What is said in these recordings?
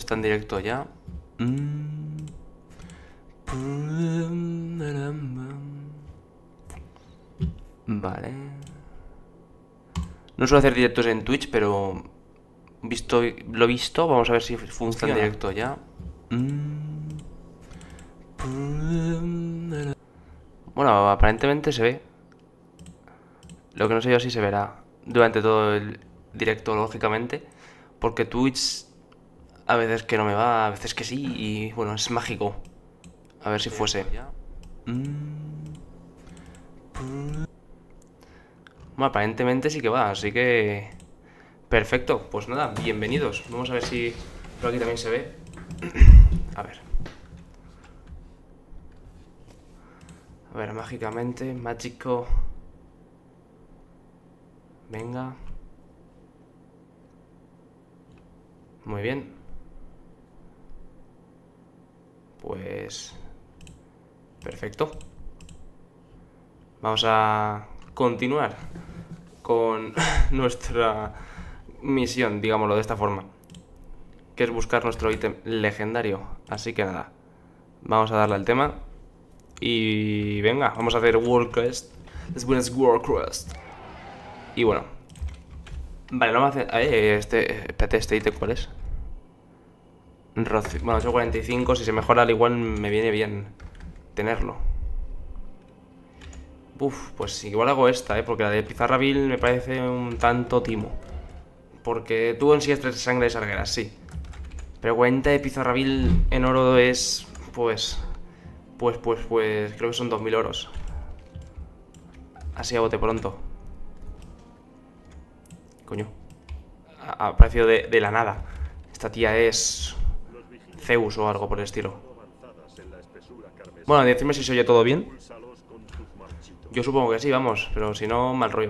está en directo ya. Vale. No suelo hacer directos en Twitch, pero lo visto, vamos a ver si funciona en directo ya. Bueno, aparentemente se ve. Lo que no sé yo si se verá durante todo el directo, lógicamente. Porque Twitch a veces que no me va, a veces que sí. Y bueno, es mágico. A ver si fuese. Bueno, aparentemente sí que va, así que... Perfecto, pues nada, bienvenidos. Vamos a ver si por aquí también se ve. A ver. A ver, mágicamente, mágico. Venga. Muy bien. Pues... Perfecto. Vamos a continuar con nuestra misión, digámoslo de esta forma, que es buscar nuestro ítem legendario. Así que nada, vamos a darle al tema. Y venga, vamos a hacer World Quest. Después World Quest. Y bueno. Vale, no me hace... espérate, este ítem, ¿cuál es? Bueno, 845, si se mejora al igual me viene bien tenerlo. Uf, pues igual hago esta, porque la de Pizarra Bill me parece un tanto timo. Porque tú en sí es 3 de sangre de sargueras, sí. Pero 40 de Pizarra Bill en oro es... Pues, creo que son 2000 oros. Así a bote pronto. Coño. A precio de la nada. Esta tía es... Zeus o algo por el estilo. Bueno, decime si se oye todo bien. Yo supongo que sí, vamos. Pero si no, mal rollo.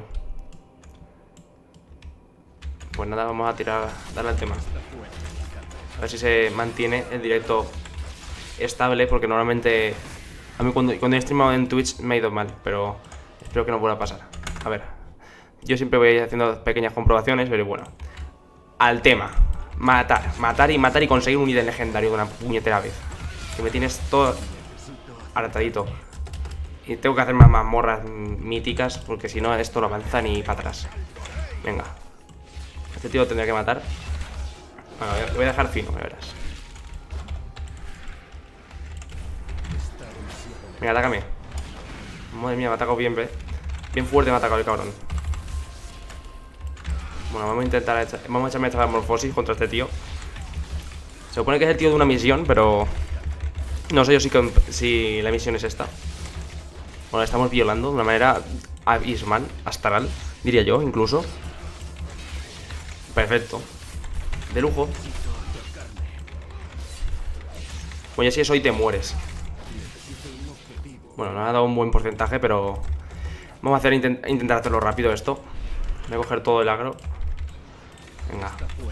Pues nada, vamos a tirar... Darle al tema. A ver si se mantiene el directo estable, porque normalmente... A mí cuando he streamado en Twitch me ha ido mal, pero espero que no vuelva a pasar. A ver, yo siempre voy haciendo pequeñas comprobaciones, pero bueno. Al tema. Matar y conseguir un ítem legendario de una puñetera vez. Que me tienes todo hartadito. Y tengo que hacer más mazmorras míticas, porque si no esto no avanza ni para atrás. Venga. Este tío lo tendría que matar. Bueno, lo voy a dejar fino, me verás. Venga, atácame. Madre mía, me ha atacado bien, ¿ves? Bien fuerte me ha atacado el cabrón. Bueno, vamos a intentar vamos a echarme esta morfosis contra este tío. Se supone que es el tío de una misión, pero no sé yo si la misión es esta. Bueno, la estamos violando de una manera abismal, astral, diría yo, incluso. Perfecto. De lujo. Bueno, y así es, hoy te mueres. Bueno, nos ha dado un buen porcentaje, pero vamos a intentar hacerlo rápido esto. Voy a coger todo el agro. Venga.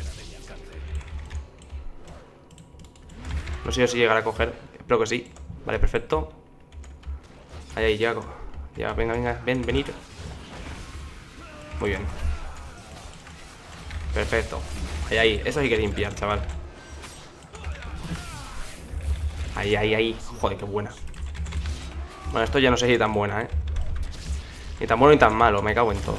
No sé yo si llegará a coger. Espero que sí. Vale, perfecto. Ahí, ya. Ya, venga, venid. Muy bien. Perfecto. Ahí. Eso hay que limpiar, chaval. Ahí. Joder, qué buena. Bueno, esto ya no sé si tan buena, Ni tan bueno ni tan malo, me cago en todo.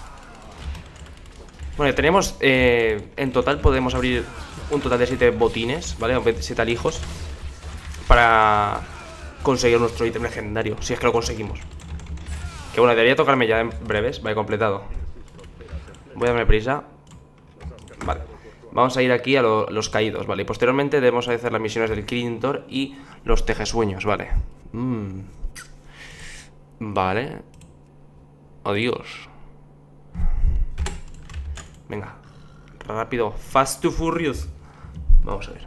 Bueno, tenemos... en total podemos abrir un total de 7 botines, ¿vale? 7 alijos. Para conseguir nuestro ítem legendario, si es que lo conseguimos. Que bueno, debería tocarme ya en breves. Vale, completado. Voy a darme prisa. Vale. Vamos a ir aquí a los caídos, ¿vale? Y posteriormente debemos hacer las misiones del Kirintor y los tejesueños, ¿vale? Vale. Adiós. Venga. Rápido. Fast to Furious. Vamos a ver.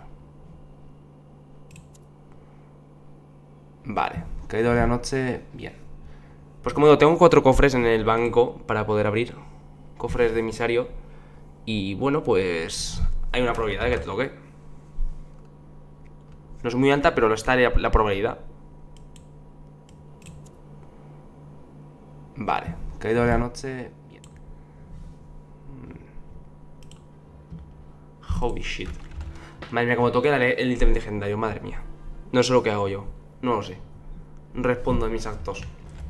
Vale. Caído de la noche. Bien. Pues como digo, tengo 4 cofres en el banco para poder abrir. Cofres de emisario. Y bueno, pues hay una probabilidad de que te toque. No es muy alta, pero lo está la probabilidad. Vale, caído de la noche. Bien. Holy shit. Madre mía, como toque el ítem legendario, madre mía. No sé lo que hago yo. No lo sé. Respondo a mis actos.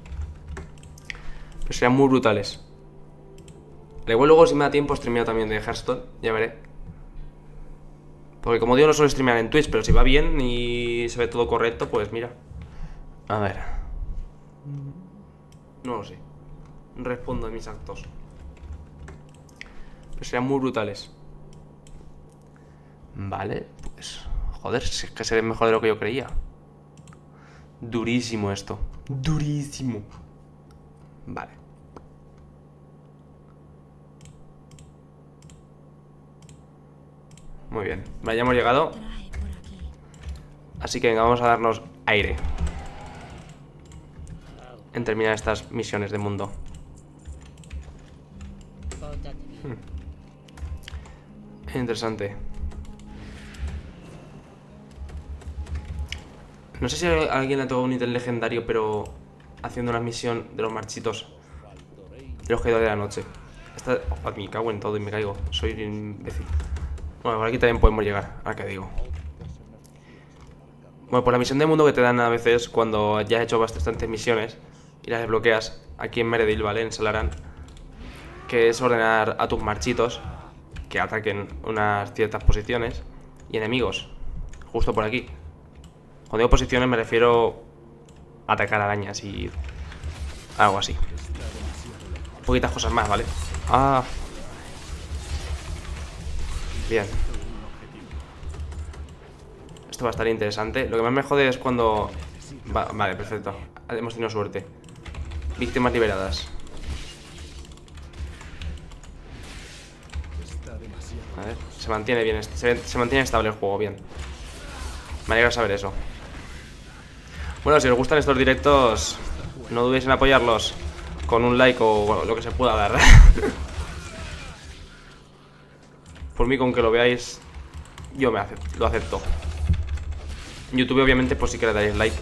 Pero serían muy brutales. Al igual luego si me da tiempo streameo también de Hearthstone. Ya veré. Porque como digo no suelo streamear en Twitch, pero si va bien y se ve todo correcto, pues mira. A ver. No lo sé. Respondo a mis actos. Pero serían muy brutales. Vale, pues... Joder, si es que se ve mejor de lo que yo creía. Durísimo esto. Durísimo. Vale. Muy bien. Vale, ya hemos llegado. Así que venga, vamos a darnos aire en terminar estas misiones de mundo. Interesante. No sé si a alguien le ha tocado un ítem legendario, pero haciendo una misión de los marchitos de los caídos de la noche. Esta... Oh, me cago en todo y me caigo. Soy un imbécil. Bueno, por aquí también podemos llegar, ahora que digo. Bueno, por la misión de mundo que te dan a veces cuando ya has hecho bastantes misiones y las desbloqueas aquí en Meredith, ¿vale? En Salaran. Que es ordenar a tus marchitos que ataquen unas ciertas posiciones y enemigos. Justo por aquí. Cuando digo posiciones me refiero a atacar arañas y algo así. Poquitas cosas más, ¿vale? Ah. Bien. Esto va a estar interesante. Lo que más me jode es cuando... Vale, perfecto. Hemos tenido suerte. Víctimas liberadas. A ver, se mantiene bien. Se mantiene estable el juego, bien. Me alegra saber eso. Bueno, si os gustan estos directos, no dudéis en apoyarlos con un like o bueno, lo que se pueda dar. Por mí, con que lo veáis, yo lo acepto. En YouTube, obviamente, pues sí que le daréis like.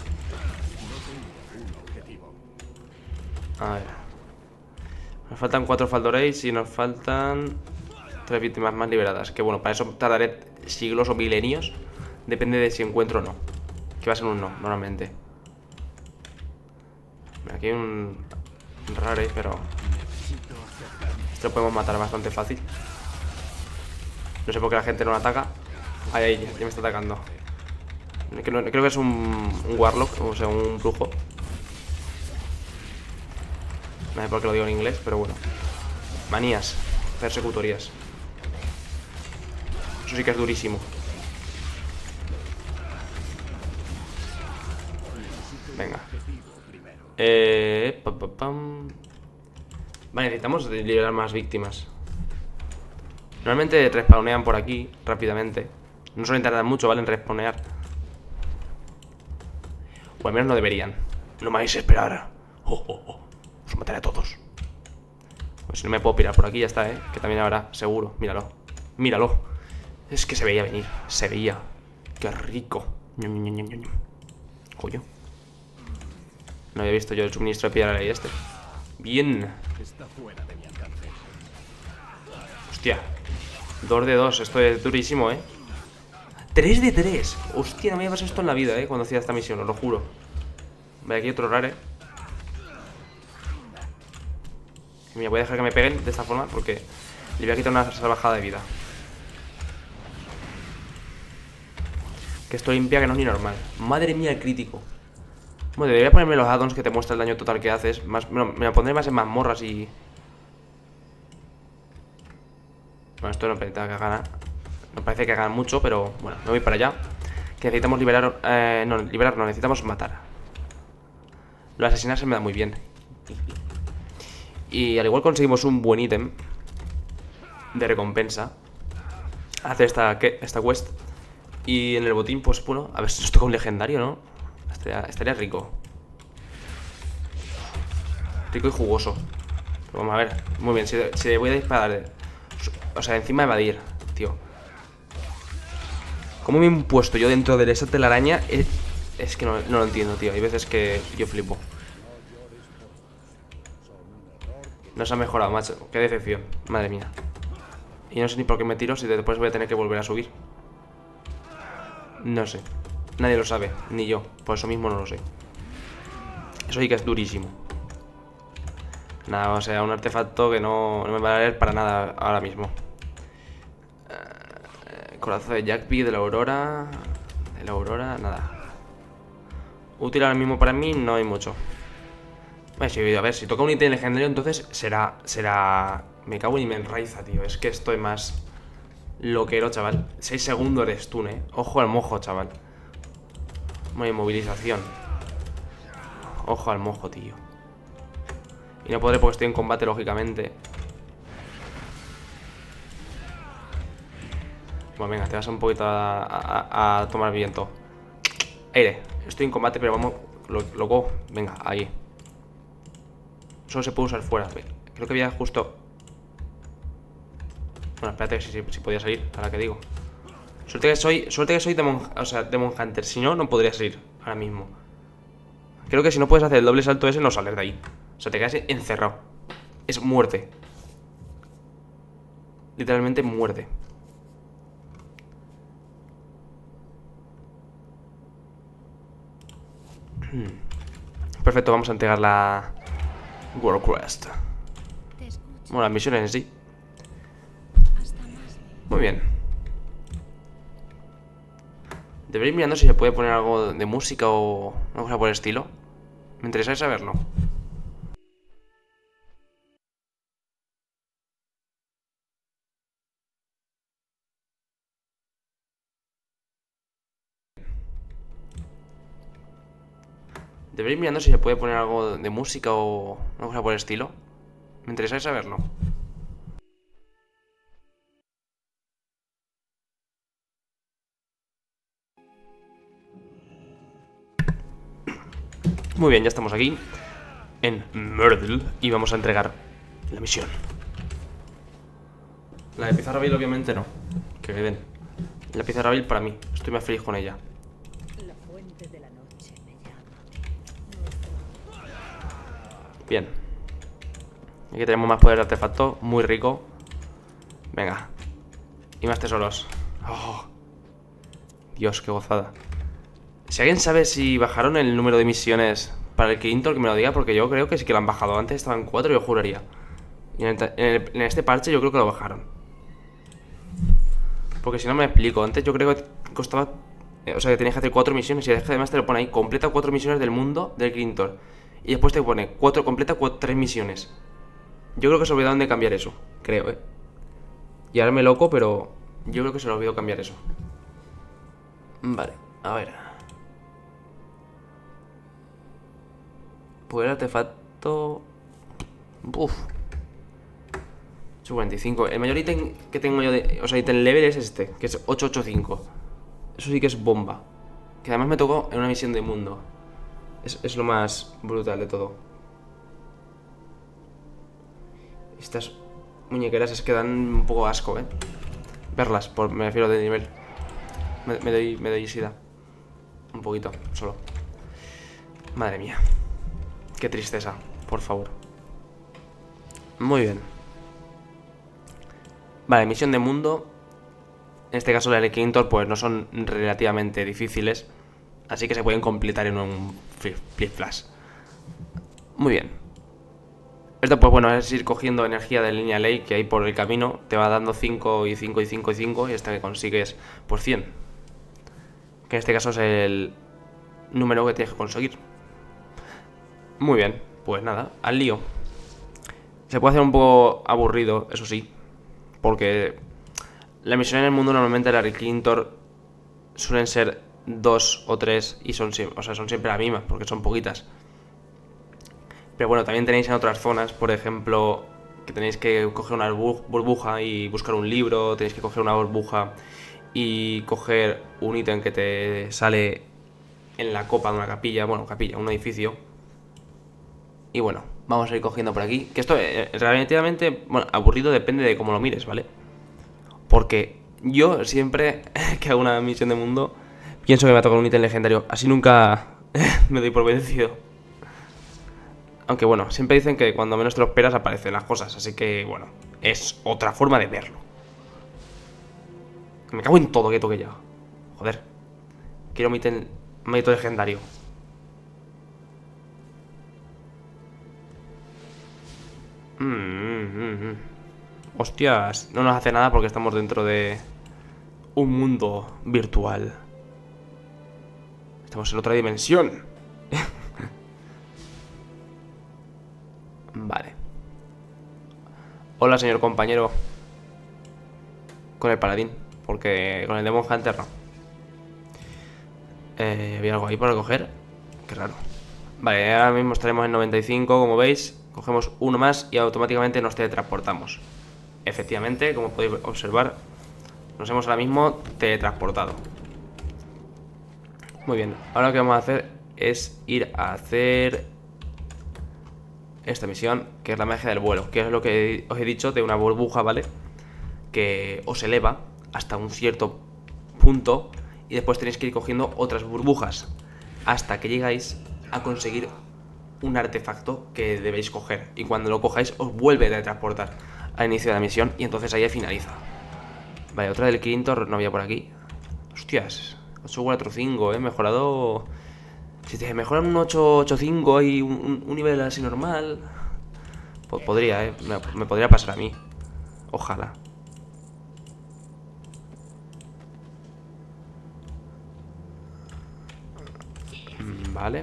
A ver. Nos faltan 4 Faldoreis y nos faltan 3 víctimas más liberadas. Que bueno, para eso tardaré siglos o milenios. Depende de si encuentro o no. Que va a ser un no, normalmente. Aquí hay un rare, pero esto lo podemos matar bastante fácil. No sé por qué la gente no lo ataca. Ahí, ya me está atacando. Creo que es un warlock, o sea, un brujo. No sé por qué lo digo en inglés, pero bueno. Manías, persecutorías. Eso sí que es durísimo. Venga. Vale, necesitamos liberar más víctimas. Normalmente respawnean por aquí rápidamente. No suelen tardar mucho, ¿vale? En respawnear. O al menos no deberían. No me vais a esperar. Os mataré a todos. Pues si no me puedo pirar por aquí, ya está, ¿eh? Que también habrá, seguro. Míralo. Míralo. Es que se veía venir. Se veía. Qué rico. Coño. No había visto yo el suministro de piedra ahí este. Bien. Hostia. 2 de 2. Esto es durísimo, 3 de 3. Hostia, no me había pasado esto en la vida, cuando hacía esta misión, os lo juro. Vale, aquí otro rare. Mira, voy a dejar que me peguen de esta forma porque le voy a quitar una salvajada de vida. Que esto limpia que no es ni normal. Madre mía, el crítico. Bueno, debería ponerme los addons que te muestra el daño total que haces. Bueno, me lo pondré más en mazmorras y... Bueno, esto no parece que gana. No parece que hagan mucho, pero bueno, me voy para allá. Que necesitamos liberar... no, liberar no, necesitamos matar. Lo de asesinar se me da muy bien. Y al igual conseguimos un buen ítem de recompensa. Hacer esta quest. Y en el botín, pues bueno, a ver si nos toca un legendario, ¿no? Estaría rico. Rico y jugoso. Pero vamos a ver. Muy bien, si voy a disparar. O sea, encima evadir, tío. ¿Cómo me he impuesto yo dentro de esa telaraña? Es que no lo entiendo, tío. Hay veces que yo flipo. No se ha mejorado, macho. Qué decepción, madre mía. Y no sé ni por qué me tiro si después voy a tener que volver a subir. No sé. Nadie lo sabe, ni yo. Por eso mismo no lo sé. Eso sí que es durísimo. Nada, o sea, un artefacto que no me va a valer para nada ahora mismo. Corazón de Jackpy, de la Aurora. De la Aurora, nada. Útil ahora mismo para mí no hay mucho. A ver, si toca un ítem legendario, entonces será... Me cago en Imenraiza, tío. Es que estoy más loquero, chaval. 6 segundos de stun, Ojo al mojo, chaval. Muy inmovilización. Ojo al mojo, tío. Y no podré porque estoy en combate, lógicamente. Bueno, venga, te vas un poquito a tomar viento. Aire. Estoy en combate, pero vamos... Loco, venga, ahí. Solo se puede usar fuera. Creo que había justo... Bueno, espérate, si podía salir, ahora que digo. Suerte que soy Demon Hunter. Si no, no podría salir ahora mismo. Creo que si no puedes hacer el doble salto ese, no sales de ahí. O sea, te quedas encerrado. Es muerte. Literalmente muerte. Perfecto, vamos a entregar la World Quest. Bueno, las misiones en sí. Muy bien. Debería ir mirando si se puede poner algo de música o una cosa por el estilo. Me interesa saberlo. Debería ir mirando si se puede poner algo de música o una cosa por el estilo. Me interesa saberlo. Muy bien, ya estamos aquí en Myrtle y vamos a entregar la misión. La de pizarra Bill obviamente no. Que den. La pizarra Bill para mí. Estoy más feliz con ella. La fuente de la noche me llama. Bien. Aquí tenemos más poder de artefacto. Muy rico. Venga. Y más tesoros. Oh. Dios, qué gozada. Si alguien sabe si bajaron el número de misiones para el Quinto, que me lo diga, porque yo creo que sí que lo han bajado. Antes estaban 4, yo juraría. Y en este parche yo creo que lo bajaron. Porque si no me explico. Antes yo creo que costaba... O sea, que tenías que hacer 4 misiones y además te lo pone ahí. Completa 4 misiones del mundo del Quinto. Y después te pone completa 3 misiones. Yo creo que se olvidaron de cambiar eso. Creo, Y ahora me loco, pero yo creo que se le olvidó cambiar eso. Vale, a ver. Pues el artefacto... Uf. 45. El mayor ítem que tengo yo de... O sea, ítem level es este, que es 885. Eso sí que es bomba. Que además me tocó en una misión de mundo. Es lo más brutal de todo. Estas muñequeras es que dan un poco asco, verlas, me refiero de nivel. Me doy sida. Un poquito, solo. Madre mía. Qué tristeza, por favor. Muy bien. Vale, misión de mundo. En este caso la de Quintor pues no son relativamente difíciles. Así que se pueden completar en un flip flash. Muy bien. Esto pues bueno, es ir cogiendo energía de línea ley que hay por el camino. Te va dando 5 y 5 y 5 y 5 y hasta que consigues por 100. Que en este caso es el número que tienes que conseguir. Muy bien, pues nada, al lío. Se puede hacer un poco aburrido, eso sí. Porque la misión en el mundo normalmente la de Quintor suelen ser 2 o 3 y son siempre las mismas, porque son poquitas. Pero bueno, también tenéis en otras zonas, por ejemplo, que tenéis que coger una burbuja y buscar un libro, tenéis que coger una burbuja y coger un ítem que te sale en la copa de una capilla, bueno, capilla, un edificio. Y bueno, vamos a ir cogiendo por aquí. Que esto relativamente, bueno, aburrido depende de cómo lo mires, ¿vale? Porque yo siempre que hago una misión de mundo pienso que me va a tocar un ítem legendario. Así nunca me doy por vencido. Aunque bueno, siempre dicen que cuando menos te lo esperas aparecen las cosas. Así que bueno, es otra forma de verlo. Me cago en todo que toque ya. Joder. Quiero mito legendario. Hostias, no nos hace nada porque estamos dentro de un mundo virtual. Estamos en otra dimensión. Vale. Hola, señor compañero. Con el paladín, porque con el Demon Hunter no. ¿Había algo ahí para recoger? Qué raro. Vale, ahora mismo estaremos en 95, como veis. Cogemos uno más y automáticamente nos teletransportamos. Efectivamente, como podéis observar, nos hemos ahora mismo teletransportado. Muy bien, ahora lo que vamos a hacer es ir a hacer esta misión, que es la magia del vuelo, que es lo que os he dicho de una burbuja, ¿vale? Que os eleva hasta un cierto punto y después tenéis que ir cogiendo otras burbujas hasta que llegáis a conseguir un artefacto que debéis coger, y cuando lo cojáis os vuelve a teletransportar al inicio de la misión y entonces ahí finaliza. Vale, otra del Kirintor no había por aquí. Hostias, 845, mejorado. Si te mejoran un 885 y un nivel así normal, pues podría, me podría pasar a mí. Ojalá. Vale.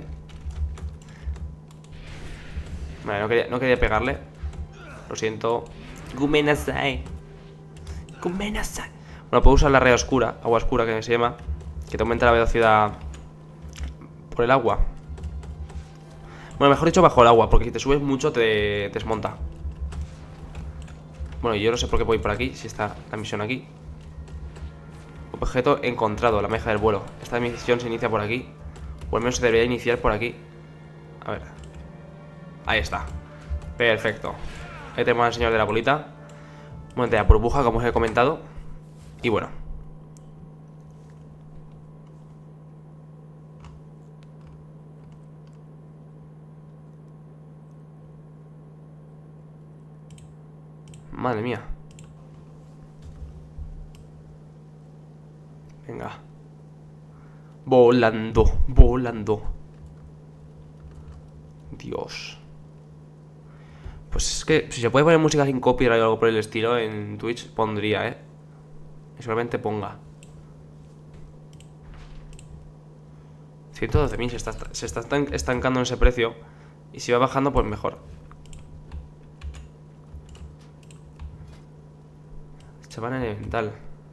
Vale, no quería pegarle. Lo siento. Gumenasai. Gumenasai. Bueno, puedo usar la red oscura, agua oscura que se llama, que te aumenta la velocidad por el agua. Bueno, mejor dicho bajo el agua, porque si te subes mucho te desmonta. Bueno, yo no sé por qué voy por aquí, si está la misión aquí. Objeto encontrado, la magia del vuelo. Esta misión se inicia por aquí, o al menos se debería iniciar por aquí. A ver. Ahí está. Perfecto. Ahí tenemos al señor de la bolita. Bueno, de la burbuja, como os he comentado. Y bueno. Madre mía. Venga. Volando, volando. Dios. Pues es que si se puede poner música sin copyright o algo por el estilo en Twitch, pondría, y solamente ponga 112.000, se está estancando en ese precio. Y si va bajando, pues mejor. Chaval elemental.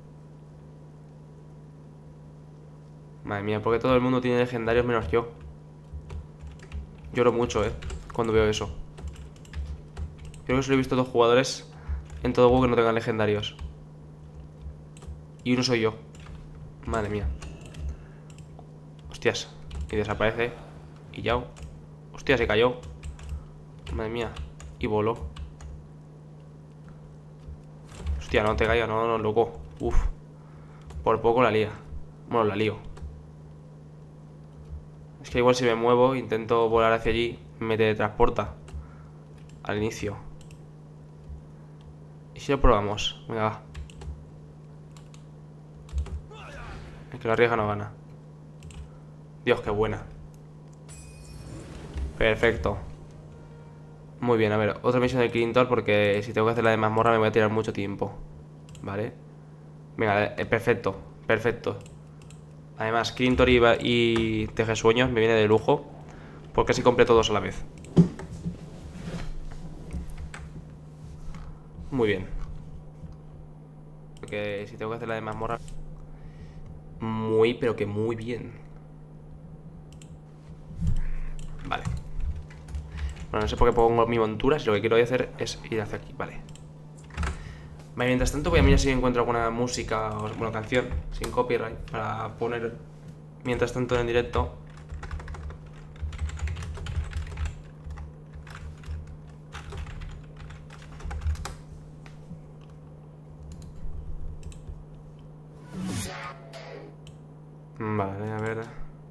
Madre mía, porque todo el mundo tiene legendarios menos yo. Lloro mucho, cuando veo eso. Creo que solo he visto 2 jugadores en todo juego que no tengan legendarios. Y uno soy yo. Madre mía. Hostias. Y desaparece. Y ya. Hostia, se cayó. Madre mía. Y voló. Hostia, no te caigas, no, loco. Uf. Por poco la lía. Bueno, la lío. Es que igual si me muevo, intento volar hacia allí, me teletransporta al inicio. ¿Y si lo probamos? Venga, va. Es que la arriesga no gana. Dios, qué buena. Perfecto. Muy bien, a ver, otra misión del Kirintor, porque si tengo que hacer la de mazmorra me voy a tirar mucho tiempo. Vale. Venga, perfecto, perfecto. Además, Kirintor y Tejesueños me viene de lujo, porque así completo 2 a la vez. Muy bien. Porque si tengo que hacer la de mazmorra, pero que muy bien. Vale. Bueno, no sé por qué pongo mi montura, si lo que quiero hacer es ir hacia aquí, vale. Vale, mientras tanto voy a mirar si encuentro alguna música o bueno, canción sin copyright para poner mientras tanto en el directo. Vale, a ver.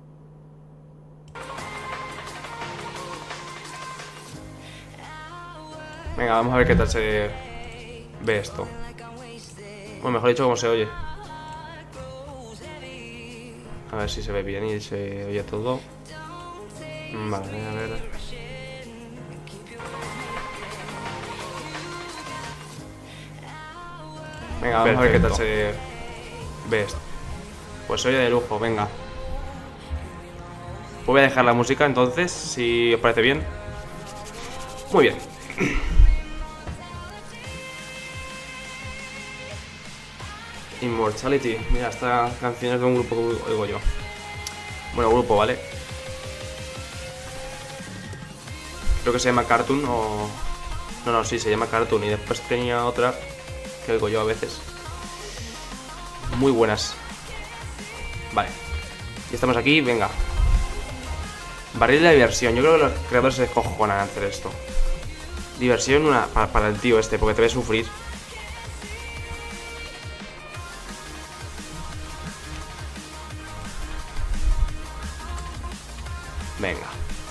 Venga, vamos a ver qué tal se ve esto. Bueno, mejor dicho, cómo se oye. A ver si se ve bien y se oye todo. Vale, a ver. Venga, vamos a ver qué tal se ve esto. Pues se oye de lujo, venga. Pues voy a dejar la música entonces, si os parece bien. Muy bien. Immortality. Mira, esta canción es de un grupo que oigo yo. Bueno, grupo, ¿vale? Creo que se llama Cartoon o... No, sí, se llama Cartoon. Y después tenía otra que oigo yo a veces. Muy buenas. Vale. Ya estamos aquí, venga. Barril de diversión. Yo creo que los creadores se cojonan a hacer esto. Diversión para el tío este, porque te ve sufrir. Venga.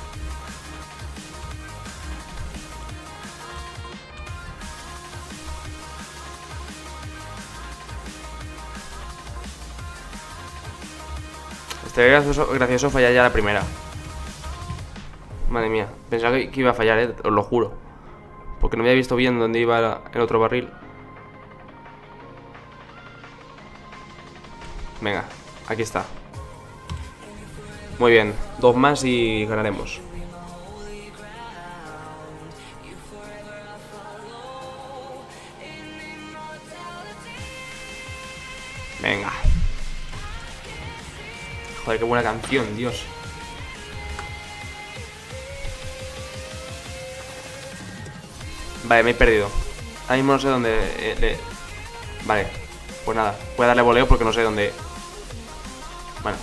Estaría gracioso fallar ya la primera. Madre mía, pensaba que iba a fallar, os lo juro. Porque no había visto bien dónde iba el otro barril. Venga, aquí está. Muy bien, 2 más y ganaremos. Venga. Joder, qué buena canción, Dios. Vale, me he perdido. Ahora mismo no sé dónde... Vale, pues nada. Voy a darle voleo porque no sé dónde... Bueno.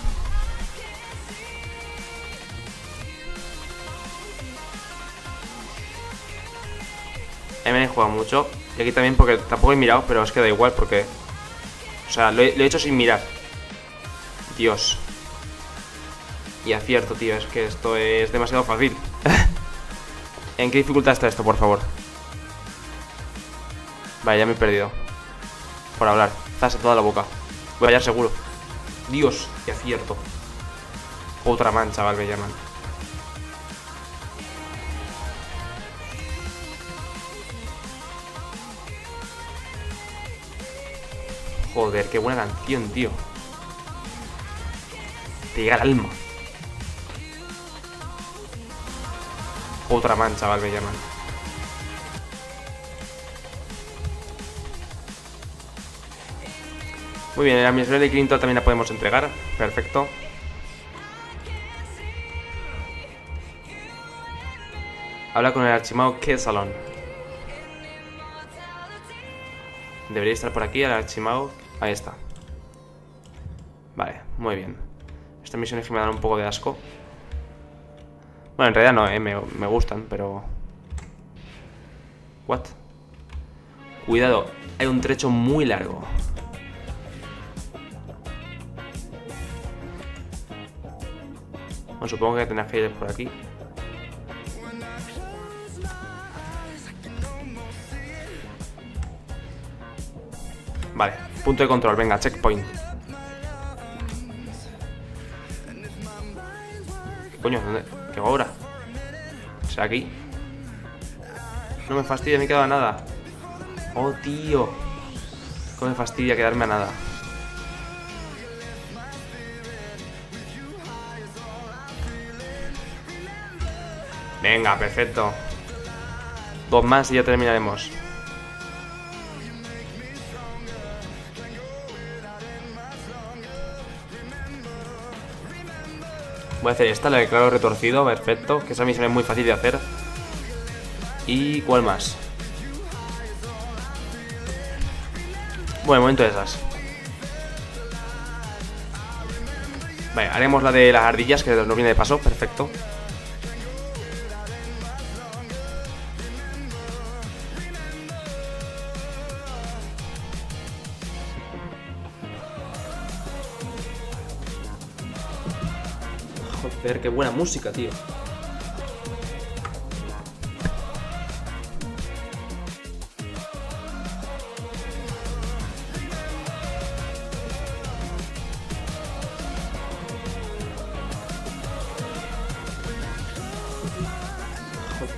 Ahí me he jugado mucho. Y aquí también porque tampoco he mirado, pero es que da igual porque... O sea, lo he hecho sin mirar. Dios. Y acierto, tío. Es que esto es demasiado fácil. ¿En qué dificultad está esto, por favor? Vale, ya me he perdido. Por hablar. Zas en toda la boca. Voy a fallar seguro. Dios, qué acierto. Otra man, chaval, me llaman. Joder, qué buena canción, tío. Te llega al alma. Otra man, chaval, me llaman. Muy bien, la misión de Clinton también la podemos entregar. Perfecto. Habla con el archimago Kessalon. Debería estar por aquí el archimago. Ahí está. Vale, muy bien. Estas misiones que me dan un poco de asco. Bueno, en realidad no, me gustan, pero... What? Cuidado, hay un trecho muy largo. Bueno, supongo que tendrás que ir por aquí. Vale, punto de control, venga, checkpoint. ¿Qué coño? ¿Dónde? ¿Qué ahora? O sea, aquí. No me fastidia, me he quedado a nada. Oh, tío. ¿Cómo me fastidia quedarme a nada? Venga, perfecto. 2 más y ya terminaremos. Voy a hacer esta, la de claro retorcido, perfecto. Que esa misión es muy fácil de hacer. ¿Y cuál más? Bueno, momento de esas. Vale, haremos la de las ardillas, que nos viene de paso, perfecto. Joder, qué buena música, tío.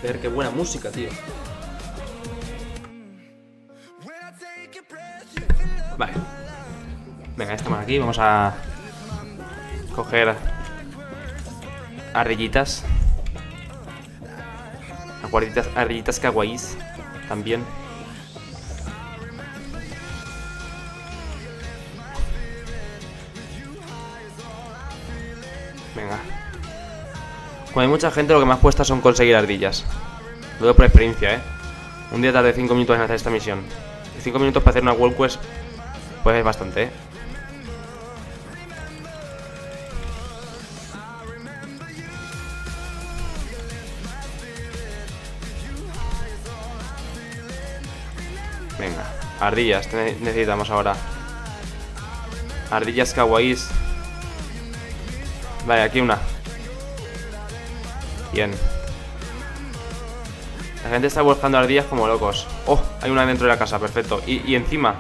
Ver qué buena música, tío. Vale. Venga, estamos aquí. Vamos a coger ardillitas. Ardillitas kawaiis también. Venga. Cuando hay mucha gente, lo que más cuesta son conseguir ardillas. Lo digo por experiencia, Un día tardé 5 minutos en hacer esta misión. Y 5 minutos para hacer una World Quest, pues es bastante, Venga, ardillas necesitamos ahora. Ardillas kawaiis. Vale, aquí una. Bien. La gente está buscando ardillas como locos. Oh, hay una dentro de la casa, perfecto. Y encima.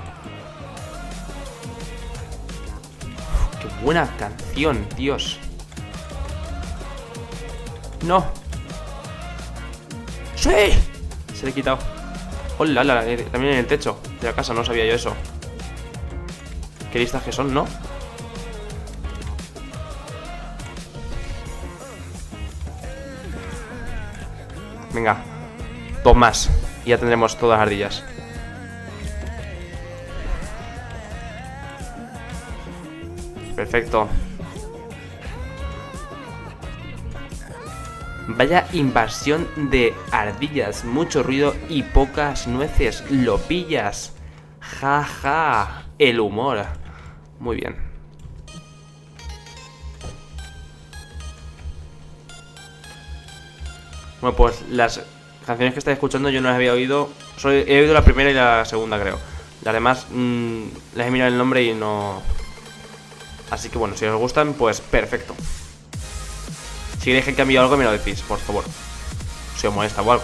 Uf, qué buena canción, Dios. No. ¡Sí! Se le he quitado. Hola, también en el techo de la casa, no sabía yo eso. Qué listas que son, ¿no? Venga, 2 más y ya tendremos todas las ardillas. Perfecto. Vaya invasión de ardillas. Mucho ruido y pocas nueces. Lo pillas. Ja, ja. El humor. Muy bien. Bueno, pues las canciones que estáis escuchando yo no las había oído. Solo he oído la primera y la segunda, creo. Las demás les he mirado el nombre y no... Así que bueno, si os gustan, pues perfecto. Si queréis que cambie algo, me lo decís, por favor. Si os molesta o algo.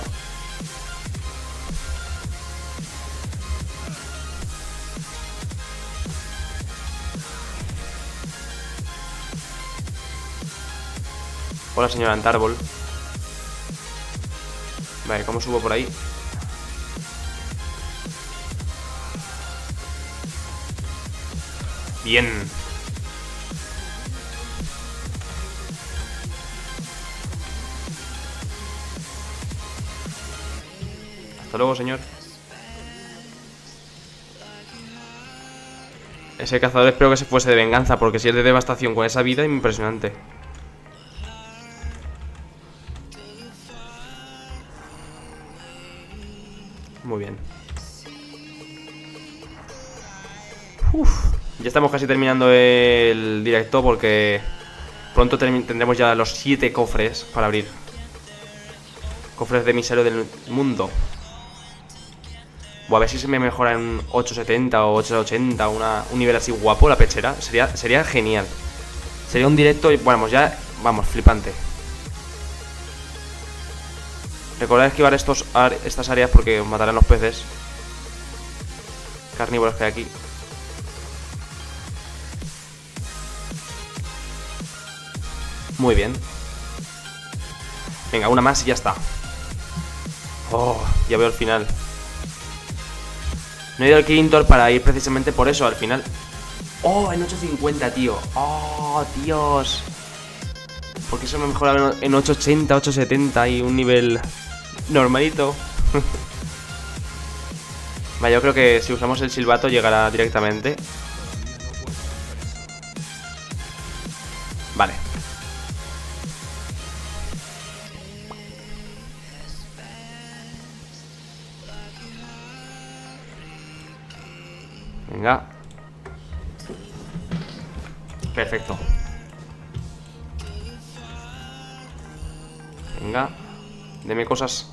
Hola, señora Antarbol. Vale, ¿cómo subo por ahí? Bien. Hasta luego, señor. Ese cazador espero que se fuese de venganza, porque si es de devastación con esa vida, impresionante. Muy bien. Uf, ya estamos casi terminando el directo porque pronto tendremos ya los 7 cofres para abrir. Cofres de miserio del mundo. A ver si se me mejora en 870 o 880, un nivel así guapo la pechera. Sería genial. Sería un directo y bueno, ya, vamos, flipante. Recordad esquivar estas áreas porque os matarán los peces carnívoros que hay aquí. Muy bien. Venga, una más y ya está. Oh, ya veo el final. No he ido al Kirintor para ir precisamente por eso, al final. Oh, en 850, tío. Oh, Dios. Porque eso me mejora en 880, 870 y un nivel normalito. Vale, yo creo que si usamos el silbato llegará directamente. Vale. Venga. Perfecto. Venga. Deme cosas.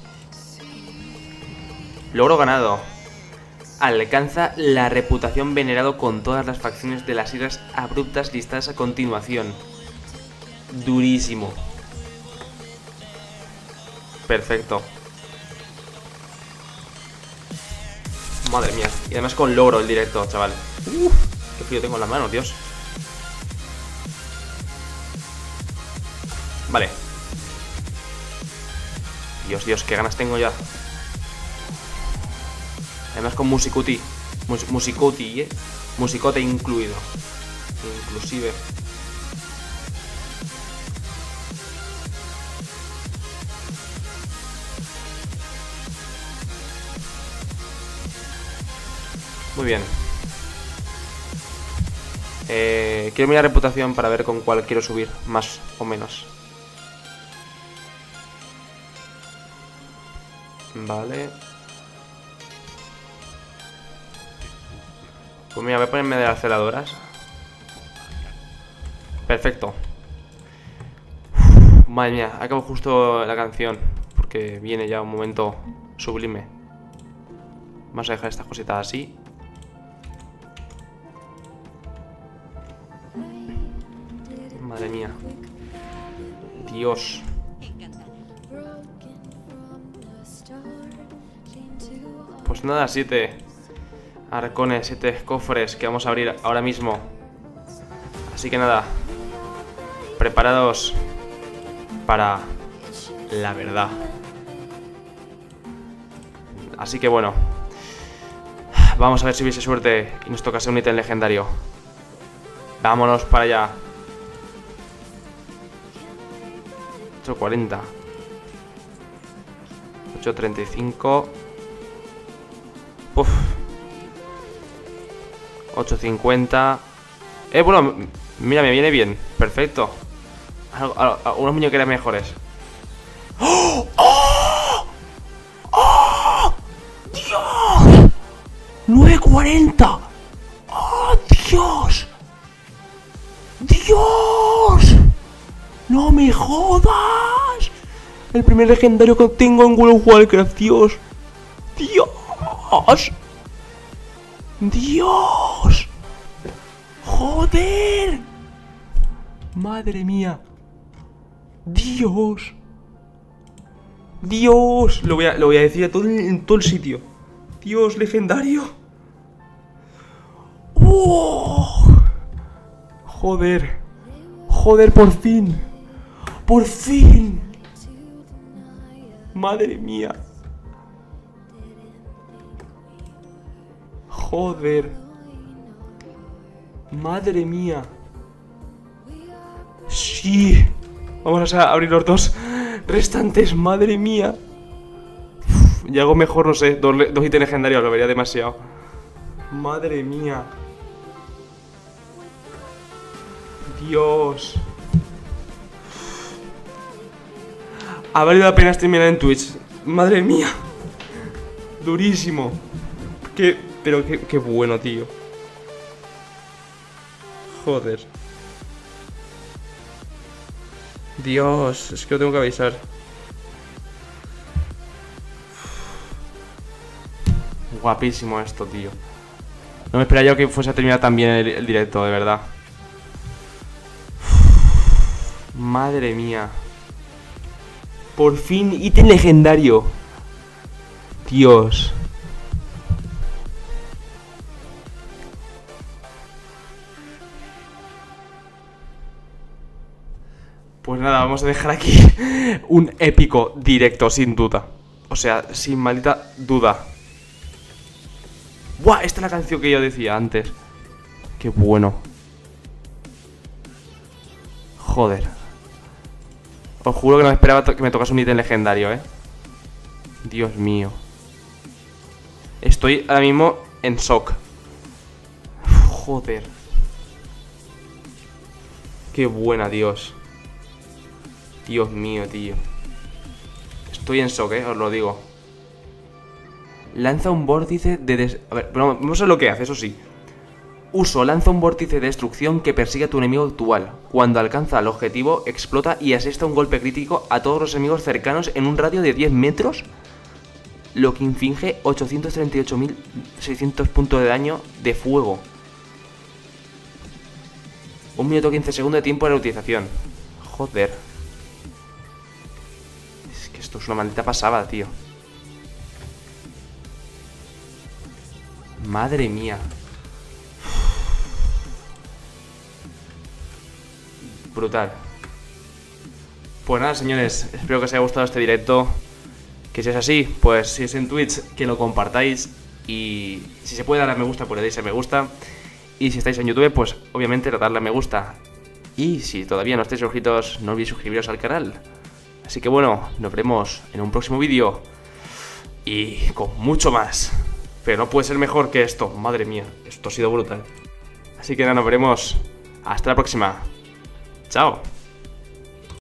Logro ganado. Alcanza la reputación venerado con todas las facciones de las islas abruptas listadas a continuación. Durísimo. Perfecto. Madre mía. Y además con logro el directo, chaval. Qué frío tengo en las manos, Dios. Vale. Dios, Dios, qué ganas tengo ya. Además con musicuti. Musicuti, musicote incluido. Inclusive. Muy bien. Quiero mirar reputación para ver con cuál quiero subir, más o menos. Vale. Pues mira, voy a ponerme de las celadoras. Perfecto. Madre mía, acabo justo la canción, porque viene ya un momento sublime. Vamos a dejar estas cositas así. Madre mía. Dios. Pues nada, 7 arcones, 7 cofres que vamos a abrir ahora mismo. Así que nada, preparados para la verdad. Así que bueno, vamos a ver si hubiese suerte y nos tocase un ítem legendario. Vámonos para allá. 8.40, 8.35. Uf. 8.50. Bueno, mira, me viene bien. Perfecto. Unos muñequeras mejores. ¡Oh! ¡Oh! ¡Oh! ¡Dios! 9.40. ¡Oh, Dios! ¡Dios! ¡No me jodas! El primer legendario que tengo en World of Warcraft, Dios. ¡Dios! ¡Dios! ¡Joder! ¡Madre mía! ¡Dios! ¡Dios! Lo voy a decir en todo el sitio. ¡Dios, legendario! ¡Oh! ¡Joder! ¡Joder, por fin! ¡Por fin! ¡Madre mía! ¡Joder! ¡Madre mía! ¡Sí! Vamos a abrir los dos restantes, ¡madre mía! Uf, y algo mejor, no sé, dos ítems legendarios, lo vería demasiado. ¡Madre mía! ¡Dios! Ha valido la pena streamear en Twitch. ¡Madre mía! Durísimo. Pero qué bueno, tío. Joder. Dios, es que lo tengo que avisar. Guapísimo esto, tío. No me esperaba yo que fuese a terminar tan bien el directo, de verdad. Madre mía. Por fin, ítem legendario. Dios. Pues nada, vamos a dejar aquí un épico directo, sin duda. O sea, sin maldita duda. ¡Buah! Esta es la canción que yo decía antes. ¡Qué bueno! Joder. Os juro que no me esperaba que me tocase un ítem legendario, Dios mío. Estoy ahora mismo en shock. Joder. Qué buena, Dios. Dios mío, tío. Estoy en shock, os lo digo. Lanza un vórtice de A ver, no sé lo que hace, eso sí. Lanza un vórtice de destrucción que persigue a tu enemigo actual. Cuando alcanza el objetivo, explota y asesta un golpe crítico a todos los enemigos cercanos en un radio de 10 metros, lo que inflige 838.600 puntos de daño de fuego. 1 minuto 15 segundos de tiempo de reutilización. Joder. Es que esto es una maldita pasada, tío. Madre mía. Brutal. Pues nada, señores, espero que os haya gustado este directo. Que si es así, pues si es en Twitch, que lo compartáis. Y si se puede dar a me gusta, pues le deis a me gusta. Y si estáis en YouTube, pues obviamente darle a me gusta. Y si todavía no estáis suscritos, no olvidéis suscribiros al canal. Así que bueno, nos veremos en un próximo vídeo. Y con mucho más. Pero no puede ser mejor que esto. Madre mía, esto ha sido brutal. Así que nada, nos veremos. Hasta la próxima. Chao.